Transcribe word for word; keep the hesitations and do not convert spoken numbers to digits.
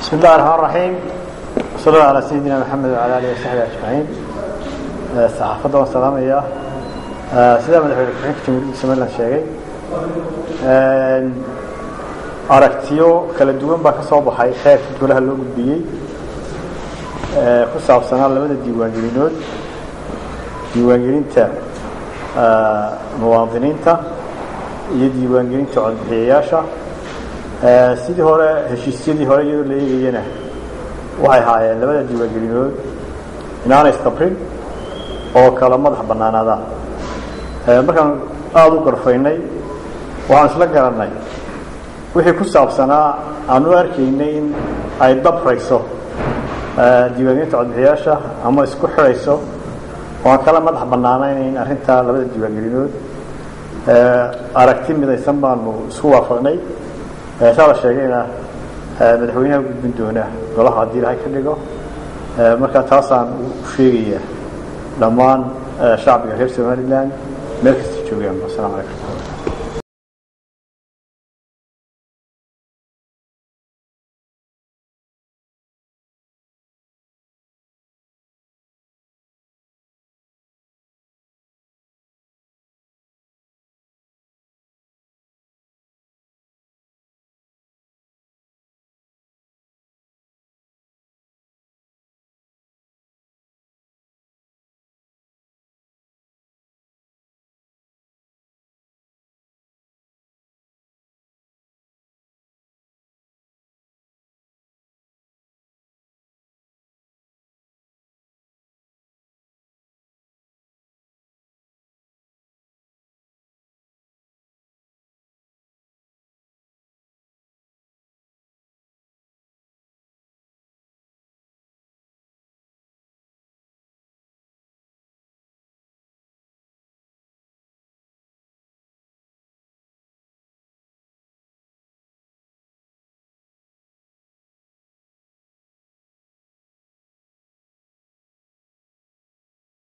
بسم الله الرحمن الرحيم صلى الله على سيدنا محمد وعلى آله وصحبه أجمعين. صحافة والسلام إياه سيدنا مدحوينك جمهورية Somaliland sheegay aragtiyo kala duwan baa ka soo baxay xeerka golaha loo gudbiyay ku saabsanaa labada diiwaangelinood diiwaangelinta muwaadiniinta iyo diiwaangelinta codbixiyayaasha sidii hore heshiisyadii hore iyadoo la eegayana waxay haayeen labada diiwaangelinood inaanay isqabrin oo kala madax bannaanaadaan markaan aada u garfaynay waxaan isla garanay wixii ku saabsanaa aanu arkaynay in ay dabrayso diiwaangelinta codbixiyaasha ama isku xirayso oo aan kala madax bannaanayn arrintaa labada diiwaangelinood aragti midaysan baanu isku waafaqnay saa la sheegayna madaxweynaha gudbin doona golaha haddii ilaahay ka dhigo marka taasaan u sheegayaa dhammaan shacbiga reer Somaliland meel kasta joogaan. Assalaamu calaykum.